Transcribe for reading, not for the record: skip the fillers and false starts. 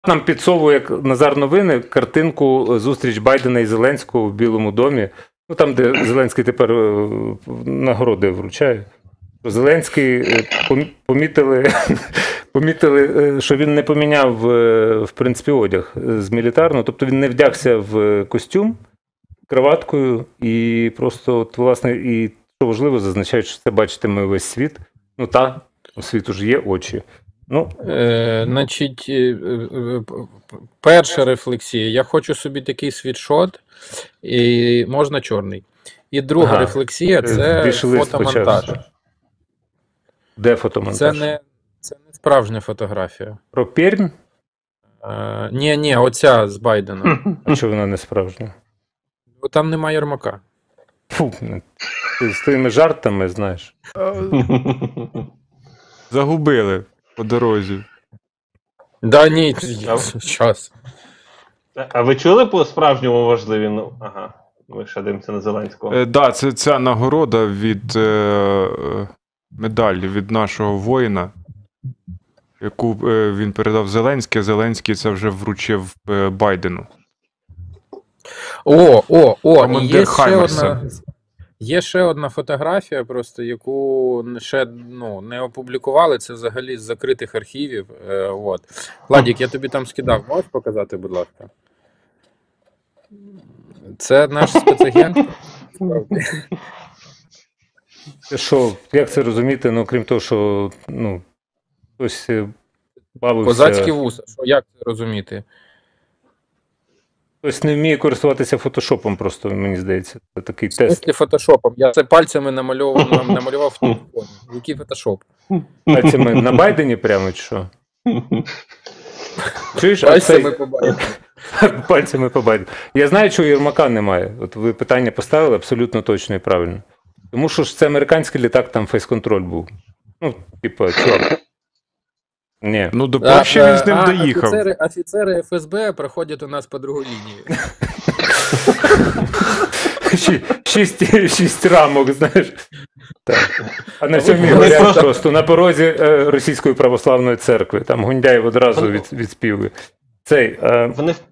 нам підсовує, як Назар Новини, картинку зустріч Байдена і Зеленського в Білому домі. Ну, там, де Зеленський тепер нагороди вручає. Зеленський помітили, що він не поміняв, в принципі, одяг з мілітарного. Тобто він не вдягся в костюм краваткою і просто, от, власне, і що важливо, зазначають, що це бачитиме весь світ. Ну, у світу ж є очі. Ну, Значить, перша рефлексія. Я хочу собі такий світшот, і можна чорний. І друга рефлексія – це фотомонтаж. Де фотомонтаж? Це не справжня фотографія. Про Пермь? Ні, оця з Байденом. А чого вона не справжня? Бо там немає Єрмака. Фу, ти з тими жартами, знаєш. Загубили по дорозі. Да ні, час. А ви чули по справжньому важливі? Ну, ага, ми ще дивимося на Зеленського. Да, це ця нагорода від медалі від нашого воїна, яку він передав Зеленський, а Зеленський це вже вручив Байдену. Командир Хаймерса. Є ще одна фотографія, просто яку ще не опублікували, це взагалі з закритих архівів. Владік, я тобі там скидав, можеш показати, будь ласка? Це наш спецагент. Що, як це розуміти, ну, крім того, що, хтось бавився... Козацькі вуса, як це розуміти? Хтось не вміє користуватися фотошопом просто, мені здається. Це такий тест. Тільки фотошопом. Я це пальцями намалював в телефоні. Який фотошоп? Пальцями на Байдені прямо, чи що? Чуєш? Пальцями по Байдену. Пальцями по Байдену. Я знаю, чого Єрмака немає. От ви питання поставили абсолютно точно і правильно. Тому що ж це американський літак, там фейс-контроль був. Ну, типа, чувак. Ні. Ну, до Польщі він з ним доїхав. Офіцери ФСБ проходять у нас по другу лінію. 6 рамок, знаєш. Так. А на сьомій горять просто на порозі Російської православної церкви. Там Гундяєв одразу відспівує.